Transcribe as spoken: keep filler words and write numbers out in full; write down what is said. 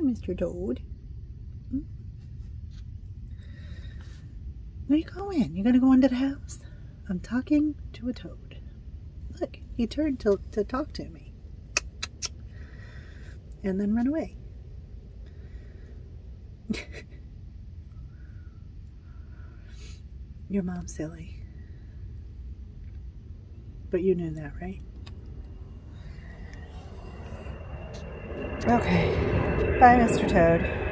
on, Mister Toad. Hmm? Where you going? You gonna go into the house? I'm talking to a toad. Look, he turned to, to talk to me. And then run away. Your mom's silly. But you knew that, right? Okay. Bye, Mister Toad.